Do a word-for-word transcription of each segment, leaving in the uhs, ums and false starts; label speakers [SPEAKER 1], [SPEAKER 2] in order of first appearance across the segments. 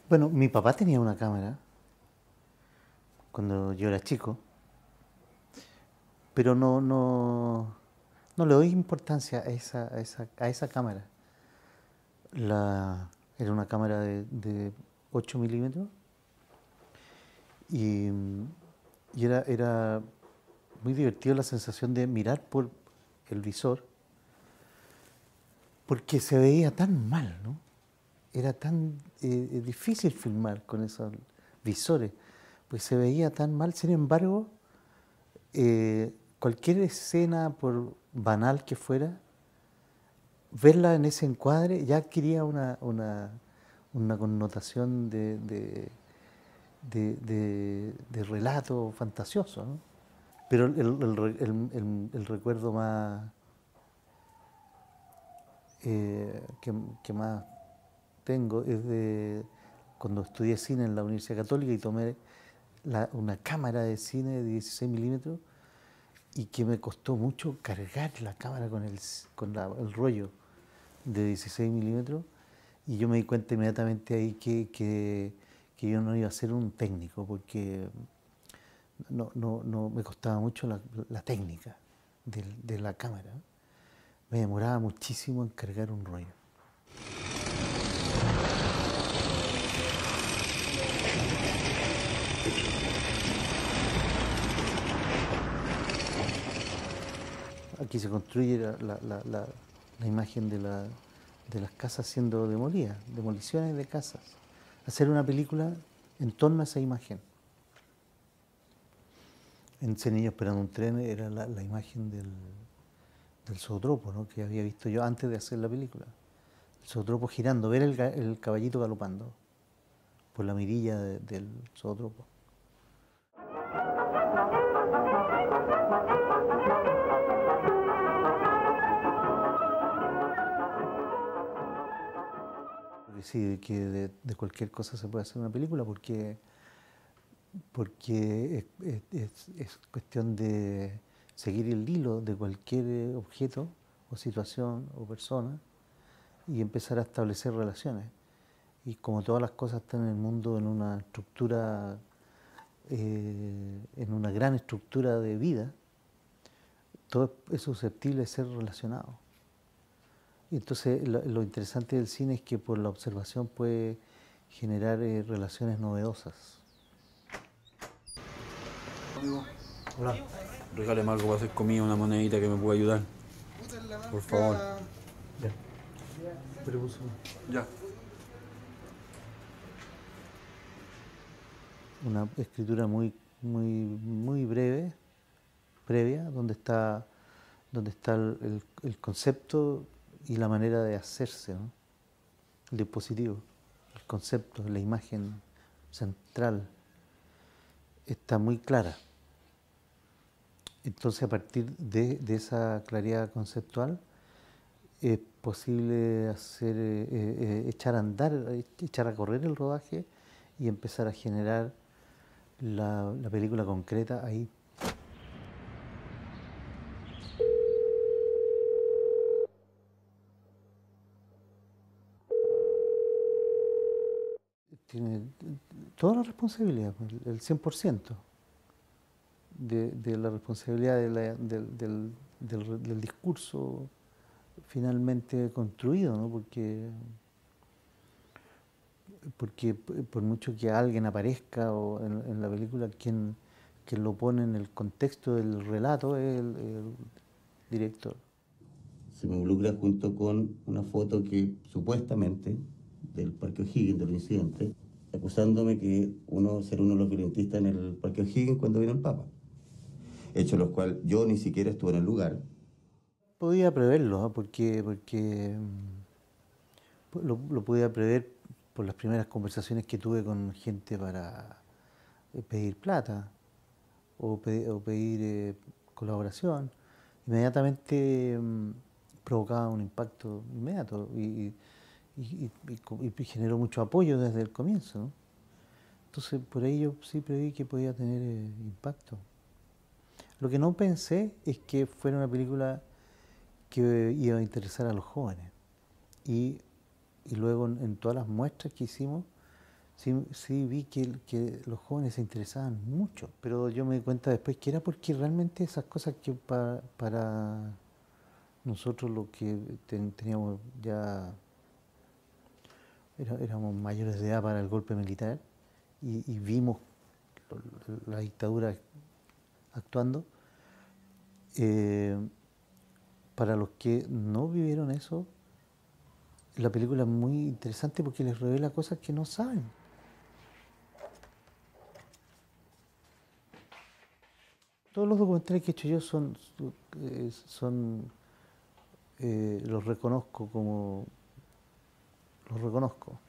[SPEAKER 1] Bueno, mi papá tenía una cámara cuando yo era chico, pero no, no, no le doy importancia a esa, a esa, a esa cámara. La, era una cámara de, de ocho milímetros y, y era, era muy divertido la sensación de mirar por el visor porque se veía tan mal, ¿no? Era tan eh, difícil filmar con esos visores, pues se veía tan mal. Sin embargo, eh, cualquier escena, por banal que fuera, verla en ese encuadre ya adquiría una, una, una connotación de, de, de, de- de relato fantasioso, ¿no? Pero el, el re- el- el- el recuerdo más eh, que, que más tengo es de cuando estudié cine en la Universidad Católica y tomé la- una cámara de cine de dieciséis milímetros y que me costó mucho cargar la cámara con el, s- con la- el rollo de dieciséis milímetros y yo me di cuenta inmediatamente ahí que, que, que yo no iba a ser un técnico porque no, no, no me costaba mucho la, la técnica del- de la cámara. Me demoraba muchísimo en cargar un rollo. Aquí se construye la, la- la- la- la imagen de, la- de las casas siendo demolidas, demoliciones de casas. Hacer una película en torno a esa imagen. En Cenillo esperando un tren era la, la imagen del, del zootropo, ¿no? Que había visto yo antes de hacer la película. El zootropo girando, ver el, ga- el caballito galopando por la mirilla de- del zootropo. Porque sí, que de, de cualquier cosa se puede hacer una película porque porque es, es- es- es cuestión de seguir el hilo de cualquier eh, objeto o situación o persona y empezar a establecer relaciones. Y como todas las cosas están en el mundo en una estructura, eh, en una gran estructura de vida, todo es susceptible de ser relacionado. Y entonces lo, lo interesante del cine es que por la observación puede generar eh, relaciones novedosas. Hola.
[SPEAKER 2] Regáleme algo para hacer comida, una monedita que me pueda ayudar. Por favor.
[SPEAKER 1] Ya. Pero puso
[SPEAKER 2] Ya.
[SPEAKER 1] una escritura muy, muy, muy breve, previa, donde está, donde está el, el- el concepto y la manera de hacerse, ¿no? El dispositivo, el concepto, la imagen central, está muy clara. Entonces, a partir de, de esa claridad conceptual, es posible hacer, eh, eh, eh, echar a andar, eh, echar a correr el rodaje y empezar a generar la, la película concreta ahí. Tiene toda la responsabilidad, pues, el cien por ciento de, de la responsabilidad de la- del, del- del- del discurso finalmente construido, ¿no? Porque, porque por mucho que alguien aparezca o en, en la película, quien, quien lo pone en el contexto del relato es el, el director.
[SPEAKER 3] Se me involucra junto con una foto que supuestamente del Parque O'Higgins, del incidente, acusándome que uno ser uno de los violentistas en el Parque O'Higgins cuando vino el Papa. Hecho los cuales yo ni siquiera estuve en el lugar.
[SPEAKER 1] Podía preverlo, ¿no? Porque, porque mm, lo, lo podía prever por las primeras conversaciones que tuve con gente para eh, pedir plata o, pe- o pedir eh, colaboración. Inmediatamente mm, provocaba un impacto inmediato y, y- y- y co- y generó mucho apoyo desde el comienzo, ¿no? Entonces, por ahí yo sí preví que podía tener eh, impacto. Lo que no pensé es que fuera una película que iba a interesar a los jóvenes. Y, y luego en, en todas las muestras que hicimos, sí, sí vi que, que los jóvenes se interesaban mucho, pero yo me di cuenta después que era porque realmente esas cosas que pa- para nosotros lo que ten- teníamos ya, era- éramos mayores de edad para el golpe militar y, y vimos lo- la dictadura actuando. eh, para los que no vivieron eso, la película es muy interesante porque les revela cosas que no saben. Todos los documentales que he hecho yo son, eh, son eh, los reconozco como los reconozco.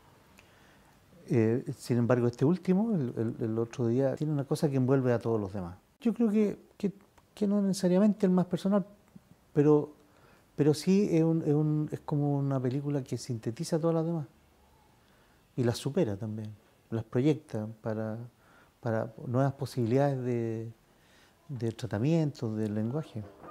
[SPEAKER 1] Eh, sin embargo, este último, el, el- el otro día, tiene una cosa que envuelve a todos los demás. Yo creo que, que, que no necesariamente el más personal, pero, pero sí es, un- es, un- es como una película que sintetiza a todas las demás y las supera también, las proyecta para, para nuevas posibilidades de, de tratamiento del lenguaje.